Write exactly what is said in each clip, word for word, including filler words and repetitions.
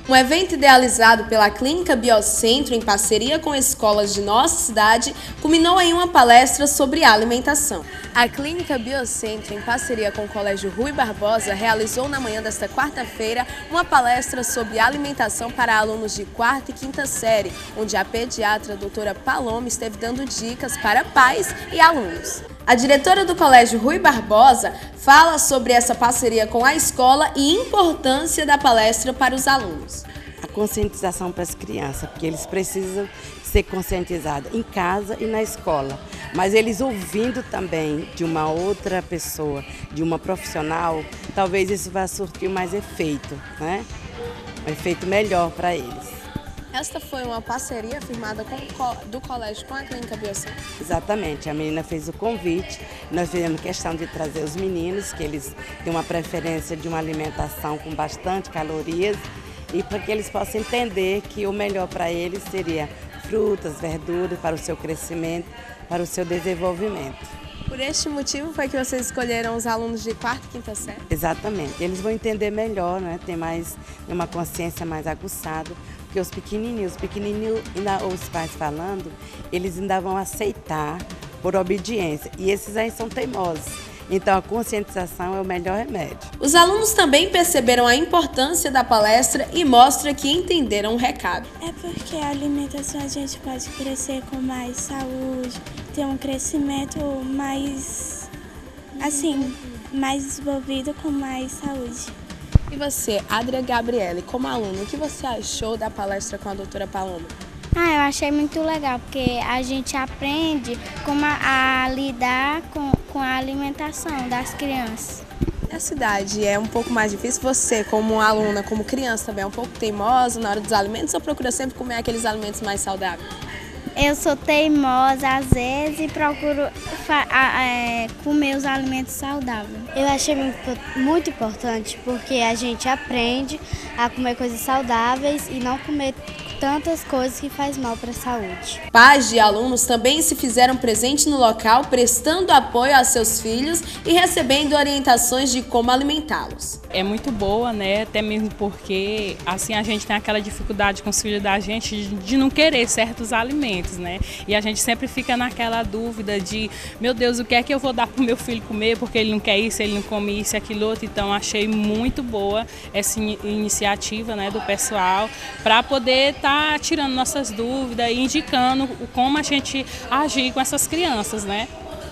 Um evento idealizado pela Clínica Biocentro em parceria com escolas de nossa cidade culminou em uma palestra sobre alimentação. A Clínica Biocentro, em parceria com o Colégio Rui Barbosa, realizou na manhã desta quarta-feira uma palestra sobre alimentação para alunos de quarta e quinta série, onde a pediatra a doutora Paloma esteve dando dicas para pais e alunos. A diretora do Colégio Rui Barbosa fala sobre essa parceria com a escola e importância da palestra para os alunos. A conscientização para as crianças, porque eles precisam ser conscientizados em casa e na escola. Mas eles ouvindo também de uma outra pessoa, de uma profissional, talvez isso vá surtir mais efeito, né? Um efeito melhor para eles. Esta foi uma parceria firmada com o, do colégio com a Clínica Biocentro? Exatamente, a menina fez o convite, nós fizemos questão de trazer os meninos, que eles têm uma preferência de uma alimentação com bastante calorias, e para que eles possam entender que o melhor para eles seria frutas, verduras, para o seu crescimento, para o seu desenvolvimento. Por este motivo foi que vocês escolheram os alunos de quarta e quinta série? Exatamente, eles vão entender melhor, né? Tem mais uma consciência mais aguçada, porque os pequenininhos, os pequenininhos, ainda, os pais falando, eles ainda vão aceitar por obediência, e esses aí são teimosos. Então a conscientização é o melhor remédio. Os alunos também perceberam a importância da palestra e mostra que entenderam o recado. É porque a alimentação a gente pode crescer com mais saúde, ter um crescimento mais, assim, mais desenvolvido com mais saúde. E você, Adria Gabriele, como aluna, o que você achou da palestra com a doutora Paloma? Ah, eu achei muito legal, porque a gente aprende como a, a lidar com, com a alimentação das crianças. Na cidade é um pouco mais difícil? Você, como aluna, como criança, também é um pouco teimosa na hora dos alimentos ou procura sempre comer aqueles alimentos mais saudáveis? Eu sou teimosa às vezes e procuro é, comer os alimentos saudáveis. Eu achei muito importante porque a gente aprende a comer coisas saudáveis e não comer tantas coisas que faz mal para a saúde. Pais de alunos também se fizeram presentes no local, prestando apoio a seus filhos e recebendo orientações de como alimentá-los. É muito boa, né? Até mesmo porque assim a gente tem aquela dificuldade com os filhos da gente de, de não querer certos alimentos, né? E a gente sempre fica naquela dúvida de, meu Deus, o que é que eu vou dar para o meu filho comer, porque ele não quer isso, ele não come isso e aquilo outro. Então achei muito boa essa iniciativa, né, do pessoal para poder estar tirando nossas dúvidas e indicando como a gente agir com essas crianças, né?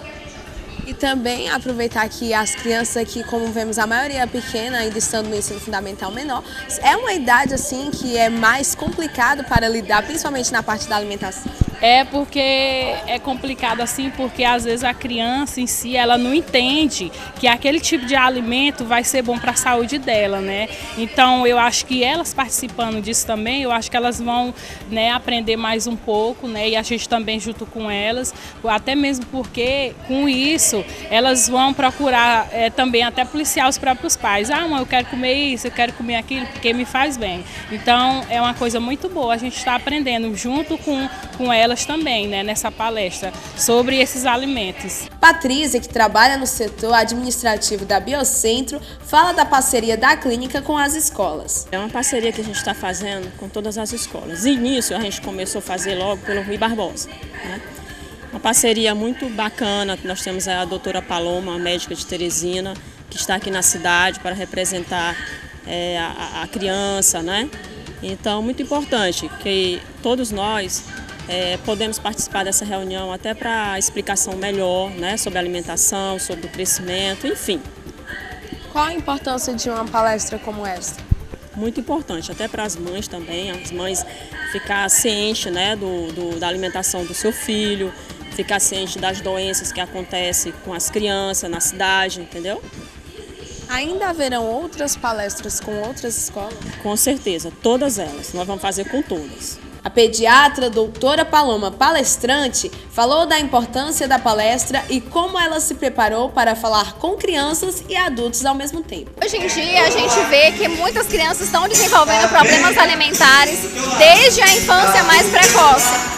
E também aproveitar que as crianças aqui, como vemos, a maioria é pequena, ainda estando no ensino fundamental menor, é uma idade assim que é mais complicado para lidar, principalmente na parte da alimentação. É porque é complicado assim, porque às vezes a criança em si, ela não entende que aquele tipo de alimento vai ser bom para a saúde dela, né? Então eu acho que elas participando disso também, eu acho que elas vão, né, aprender mais um pouco, né? E a gente também junto com elas, até mesmo porque com isso elas vão procurar é, também até policiar os próprios pais. Ah, mãe, eu quero comer isso, eu quero comer aquilo, porque me faz bem. Então é uma coisa muito boa, a gente está aprendendo junto com, com elas também, né, nessa palestra sobre esses alimentos. Patrícia, que trabalha no setor administrativo da Biocentro, fala da parceria da clínica com as escolas. É uma parceria que a gente está fazendo com todas as escolas. Início a gente começou a fazer logo pelo Rui Barbosa, né? Uma parceria muito bacana, nós temos a doutora Paloma, a médica de Teresina, que está aqui na cidade para representar é, a, a criança, né? Então, muito importante que todos nós É, podemos participar dessa reunião até para explicação melhor, né, sobre a alimentação, sobre o crescimento, enfim. Qual a importância de uma palestra como essa? Muito importante, até para as mães também, as mães ficar cientes, né, do, do, da alimentação do seu filho, ficar ciente das doenças que acontecem com as crianças na cidade, entendeu? Ainda haverão outras palestras com outras escolas? Com certeza, todas elas, nós vamos fazer com todas. A pediatra doutora Paloma, palestrante, falou da importância da palestra e como ela se preparou para falar com crianças e adultos ao mesmo tempo. Hoje em dia a gente vê que muitas crianças estão desenvolvendo problemas alimentares desde a infância mais precoce.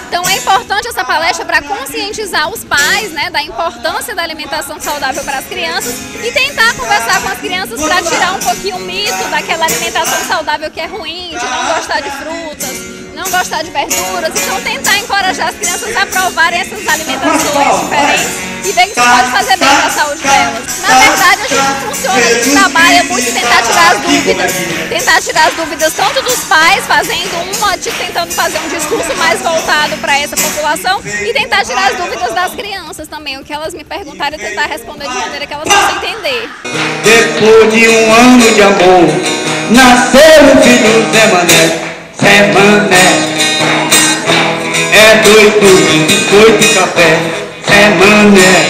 Então é importante essa palestra para conscientizar os pais, né, da importância da alimentação saudável para as crianças e tentar conversar com as crianças para tirar um pouquinho o mito daquela alimentação saudável que é ruim, de não gostar de frutas, não gostar de verduras. Então tentar encorajar as crianças a provarem essas alimentações diferentes e ver que isso pode fazer bem para a saúde delas. Na verdade, a gente funciona, a gente trabalha muito em tentar tirar as dúvidas. Tentar tirar as dúvidas tanto dos pais, fazendo uma, tentando fazer um discurso mais voltado para essa população e tentar tirar as dúvidas das crianças também. O que elas me perguntarem, tentar responder de maneira que elas possam entender. Depois de um ano de amor, nasceu o filho Zé Mané. Zé Mané é doido de biscoito e café. Zé Mané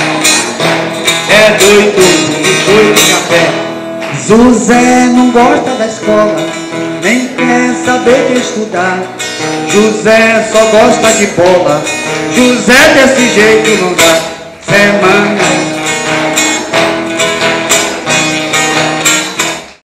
é doido de biscoito e café. José não gosta da escola, nem quer saber de estudar. José só gosta de bola. José desse jeito não dá. Zé Mané